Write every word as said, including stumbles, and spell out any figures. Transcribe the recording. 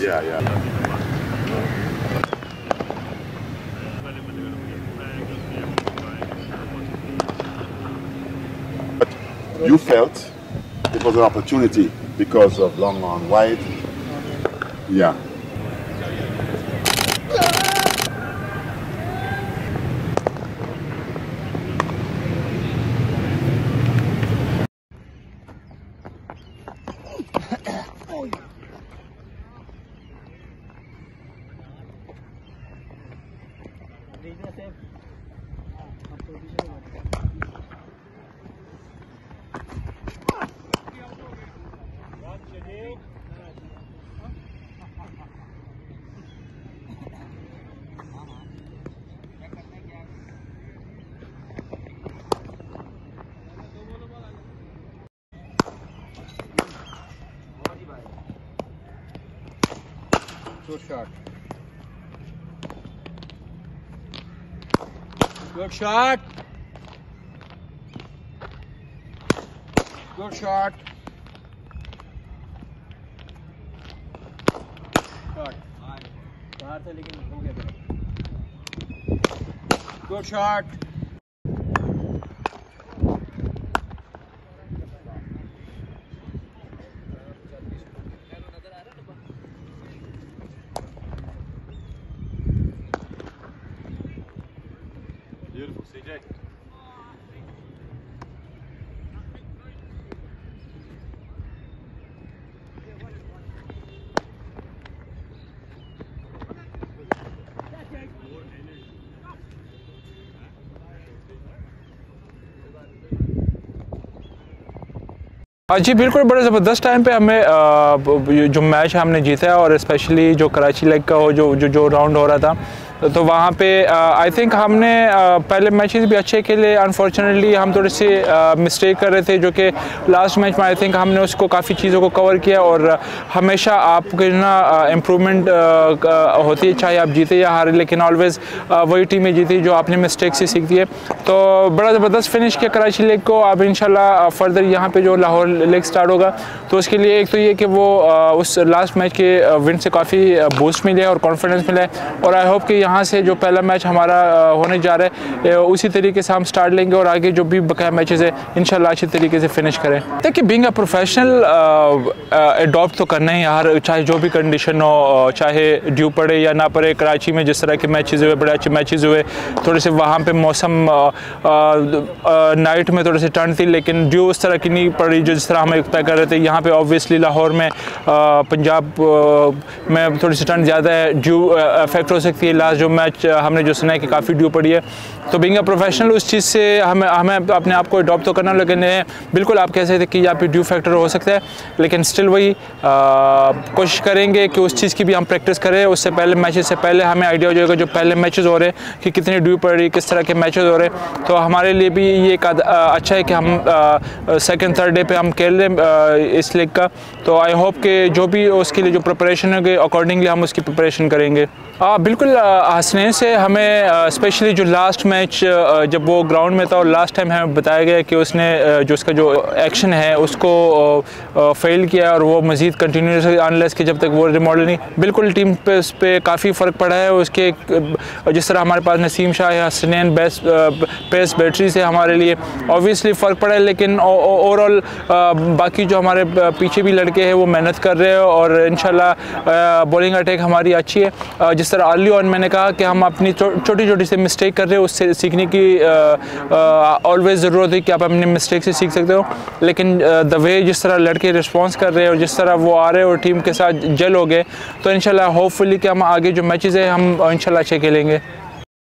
Yeah, yeah. But you felt it was an opportunity because of long on wide. Yeah. Good shot. Good shot. Good shot. Shot. बाहर से लेकिन हो गया मेरा. Good shot. Beautiful, C J. जी बिल्कुल, बड़े ज़बरदस्त टाइम पे हमें जो मैच हमने जीता है, और स्पेशली जो कराची लेग का हो जो जो जो राउंड हो रहा था, तो वहाँ पे आई थिंक हमने uh, पहले मैचेस भी अच्छे खेले. अनफॉर्चुनेटली हम थोड़े से मिस्टेक uh, कर रहे थे, जो कि लास्ट मैच में आई थिंक हमने उसको काफ़ी चीज़ों को कवर किया. और uh, हमेशा आपके ना इम्प्रूवमेंट uh, uh, होती है, चाहे आप जीते या हारे, लेकिन ऑलवेज़ uh, वही टीमें जीती जो आपने मिस्टेक से सीखती है. तो बड़ा ज़बरदस्त फिनिश किया कराची लेग को. अब इंशाल्लाह फर्दर यहाँ पर जो लाहौर लेग स्टार्ट होगा, तो उसके लिए एक तो ये कि वो uh, उस लास्ट मैच के विन से काफ़ी बूस्ट मिले और कॉन्फिडेंस मिला है. और आई होप कि यहाँ से जो पहला मैच हमारा होने जा रहा है उसी तरीके से हम स्टार्ट लेंगे, और आगे जो भी बकाया मैचेस है इंशाल्लाह अच्छी तरीके से फिनिश करें. देखिए, बीइंग अ प्रोफेशनल अडॉप्ट तो करना ही यार, चाहे जो भी कंडीशन हो, चाहे ड्यू पड़े या ना पड़े. कराची में जिस तरह के मैचेस हुए, बड़े अच्छे मैचेस हुए, थोड़े से वहाँ पे मौसम नाइट में थोड़े से ठंड थी, लेकिन ड्यू उस तरह की नहीं पड़ी जो जिस तरह हम एक्सपेक्ट कर रहे थे. यहाँ पे ऑब्वियसली लाहौर में, पंजाब में थोड़ी सी ठंड ज़्यादा है, ड्यू इफेक्ट हो सकती है. लास्ट जो मैच हमने जो सुना है कि काफ़ी ड्यू पड़ी है, तो बीइंग अ प्रोफेशनल उस चीज़ से हमें हमें अपने आप को अडॉप्ट तो करना. लेकिन बिल्कुल आप कह सकते थे कि यहाँ पे ड्यू फैक्टर हो सकता है, लेकिन स्टिल वही कोशिश करेंगे कि उस चीज़ की भी हम प्रैक्टिस करें. उससे पहले मैचेस से पहले हमें आइडिया हो जाएगा जो पहले मैचेस हो रहे हैं कि कितनी ड्यू पड़ रही, किस तरह के मैचेस हो रहे हैं. तो हमारे लिए भी ये एक अच्छा है कि हम सेकेंड थर्ड डे पे हम खेल लें इस लीग का. तो आई होप कि जो भी उसके लिए जो प्रिपरेशन होगी अकॉर्डिंगली हम उसकी प्रिपरेशन करेंगे. हाँ बिल्कुल, हसनैन से हमें स्पेशली जो लास्ट मैच जब वो ग्राउंड में था, और लास्ट टाइम हमें बताया गया कि उसने जो उसका जो एक्शन है उसको फेल किया, और वो मज़ीद कंटिन्यूस अनलेस कि जब तक वो रिमॉडल नहीं. बिल्कुल टीम पे उस पर काफ़ी फ़र्क पड़ा है. उसके जिस तरह हमारे पास नसीम शाह है, हसनैन बेस्ट पेस बैटरी से हमारे लिए ऑब्वियसली फ़र्क पड़ा है, लेकिन ओवरऑल बाकी जो हमारे पीछे भी लड़के हैं वो मेहनत कर रहे हैं, और इंशाल्लाह बॉलिंग अटैक हमारी अच्छी है. जिस तरह अर्ली ऑन मैंने कहा कि हम अपनी छोटी छोटी से मिस्टेक कर रहे हैं, उससे सीखने की ऑलवेज ज़रूरत है कि आप अपनी मिस्टेक से सीख सकते हो. लेकिन द वे जिस तरह लड़के रिस्पॉन्स कर रहे हैं और जिस तरह वो आ रहे हैं और टीम के साथ जल हो गए, तो इंशाल्लाह होपफुली कि हम आगे जो मैचेस हैं हम इंशाल्लाह अच्छे खेलेंगे.